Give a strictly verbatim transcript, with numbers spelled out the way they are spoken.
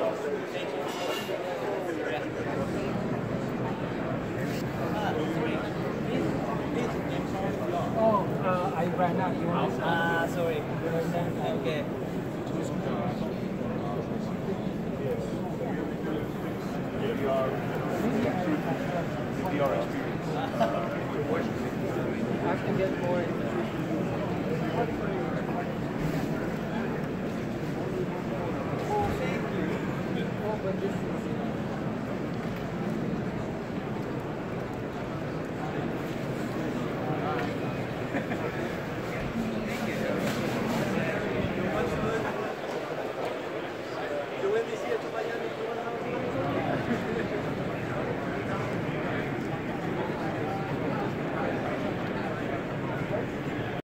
Oh, uh, I ran out. You want to? Ah, sorry. Okay. V R experience. I can get more.